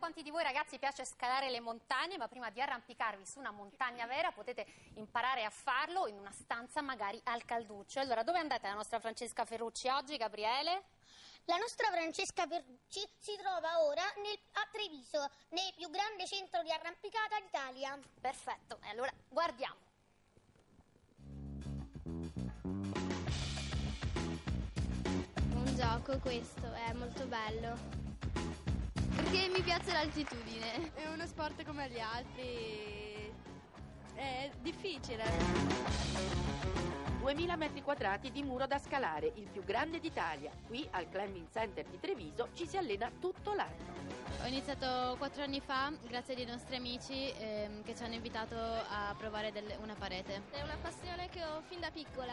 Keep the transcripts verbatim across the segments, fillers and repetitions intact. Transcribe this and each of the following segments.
quanti di voi ragazzi piace scalare le montagne, ma prima di arrampicarvi su una montagna vera potete imparare a farlo in una stanza magari al calduccio. Allora, dove andate la nostra Francesca Ferrucci oggi, Gabriele? La nostra Francesca Ferrucci si trova ora nel, a Treviso, nel più grande centro di arrampicata d'Italia. Perfetto, e allora guardiamo. Un gioco questo, è molto bello. Perché mi piace l'altitudine. È uno sport come gli altri, è difficile. duemila metri quadrati di muro da scalare, il più grande d'Italia. Qui al Climbing Center di Treviso ci si allena tutto l'anno. Ho iniziato quattro anni fa grazie ai nostri amici ehm, che ci hanno invitato a provare delle, una parete. È una passione che ho fin da piccola.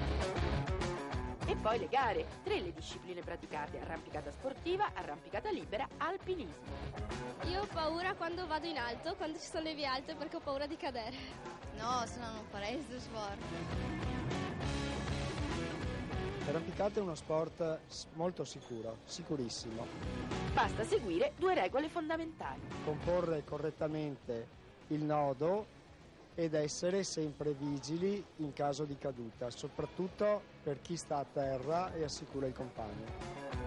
E poi le gare, tre le discipline praticate: arrampicata sportiva, arrampicata libera, alpinismo. Io ho paura quando vado in alto, quando ci sono le vie alte, perché ho paura di cadere. No, se no non farei questo sport. L'arrampicata è uno sport molto sicuro, sicurissimo. Basta seguire due regole fondamentali: Comporre correttamente il nodo ed essere sempre vigili in caso di caduta, soprattutto per chi sta a terra e assicura il compagno.